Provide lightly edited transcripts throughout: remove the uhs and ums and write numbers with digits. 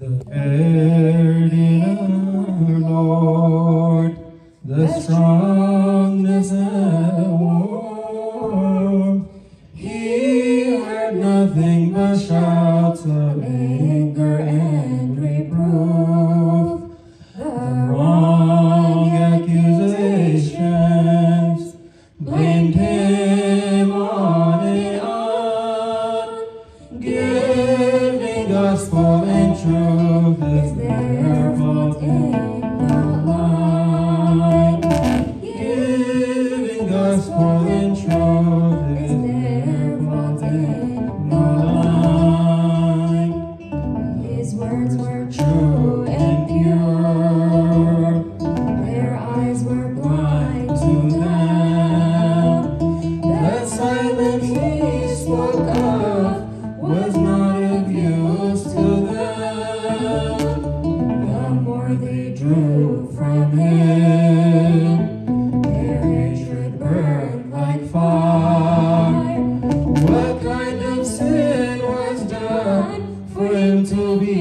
verity in our Lord, the strongness and warmth. He heard nothing but shouts of anger and reproof. The wrong accusations blamed him on and on, giving gospel and truth is their fault in the line. Giving gospel and truth is their fault in the line. His words were true and pure, their eyes were blind to them. The silence he spoke of was not of use to them. The more they drew from him, their hatred burned like fire. What kind of sin was done for him to be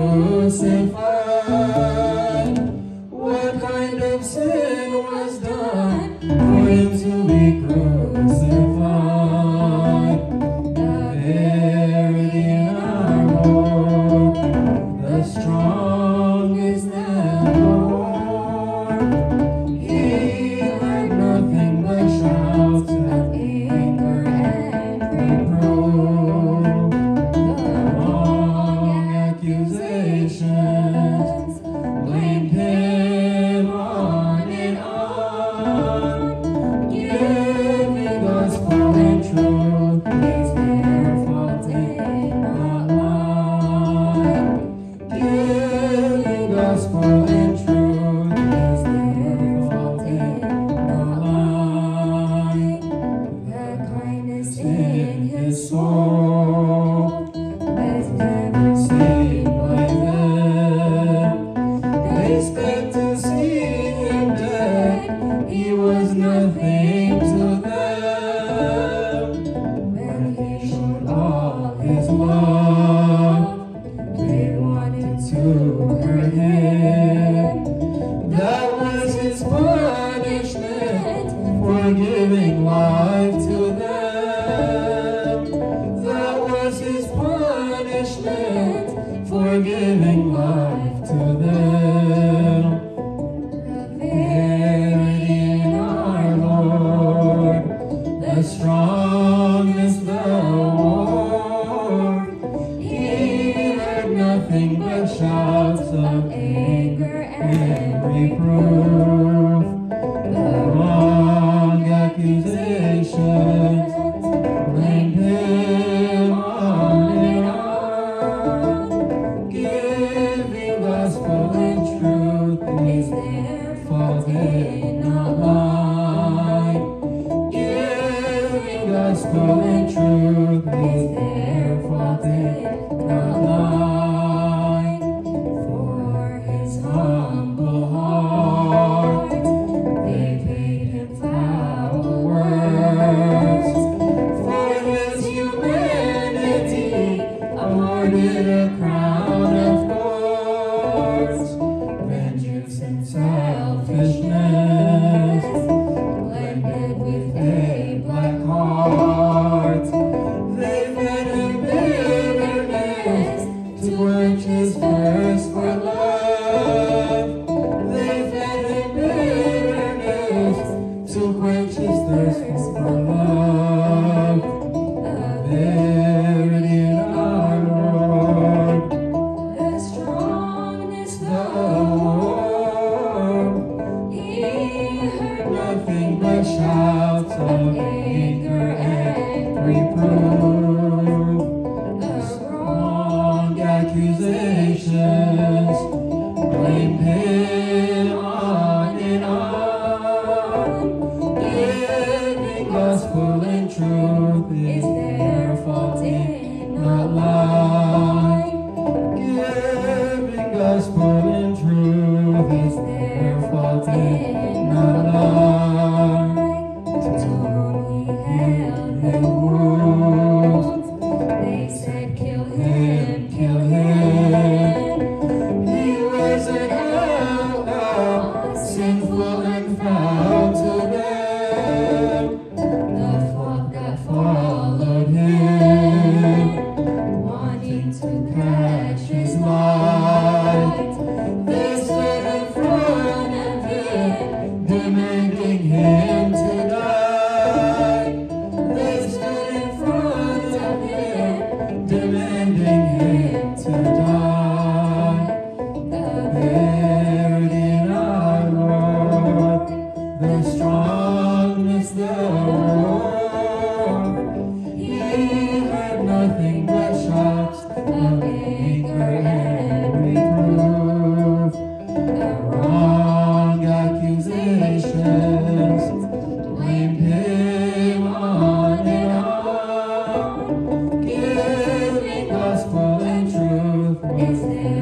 crucified? What kind of sin was done for him to be crucified? The verity in our Lord, the strong is than Lord. He heard nothing but shouts of anger and reproof. The wrong accusations blamed him on and on, giving gospel and truth is their fault in the line. Giving gospel and truth is their fault in the line. The kindness in his soul was never seen by them. They expect to see him dead, he was nothing to them. When he showed all his love, they wanted to hurt him. That was his punishment for giving life to them. That was his punishment for giving life to them. The verity in our Lord, the strongness, the warmth. He heard nothing but shouts of anger and reproof. The wrong accusations blamed him on and on, giving gospel and truth is their fault in the line. Giving gospel and truth is their fault in the line. For his humble heart, they paid him foul words. For his humanity, awarded a crown of thorns. Vengeance and selfishness blended with a black heart. They fed him bitterness to quench his thirst for love. They fed him bitterness to quench his thirst for love. The verity in our Lord, the strongness, the warmth. He heard nothing but shouts of anger and reproof. The strong accusations blamed him on and on, giving gospel and truth is their fault in the line. Giving gospel and truth is their fault in the line. To whom he held him wounds, they said, kill him, kill him.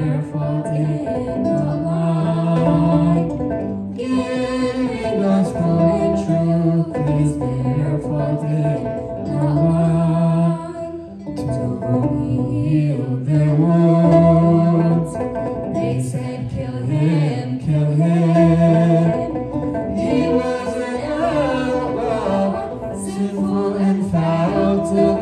their fault in the line. Giving gospel and truth is their fault in the line. To whom he healed their wounds, they said, kill him, kill him. He was an outlaw, sinful and foul to them.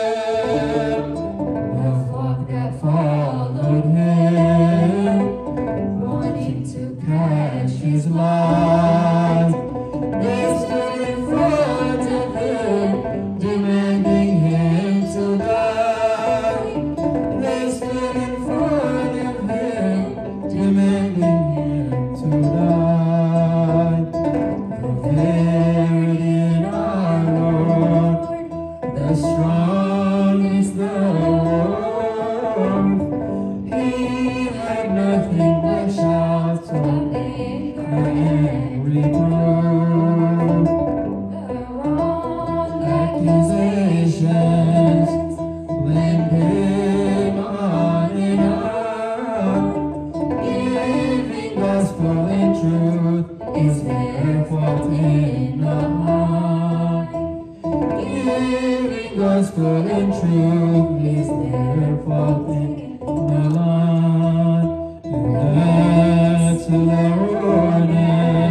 The flock that followed him, wanting to catch his lies, they stood in front of him, demanding him to die. They stood in front of him, demanding him to die. The verity in our Lord, the strongest the world. He had nothing but shouts of anger and reproof. The wrong accusations blamed him on and on. Giving gospel and truth is their fault in the line. Giving gospel and truth is their fault in the line. Ewnet, Silehone,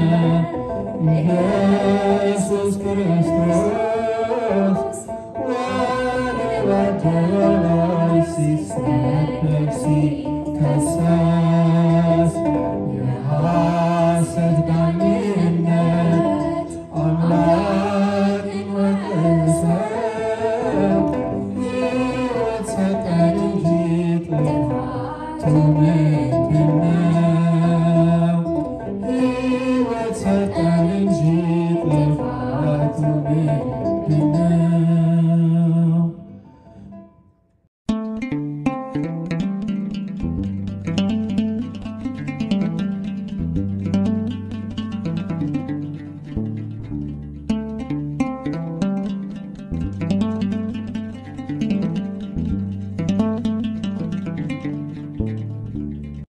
Jesus Christus, whatever si stepexi kasas, yehased daminnet, amlak in wakesep, yehot setan injit lefa, to make him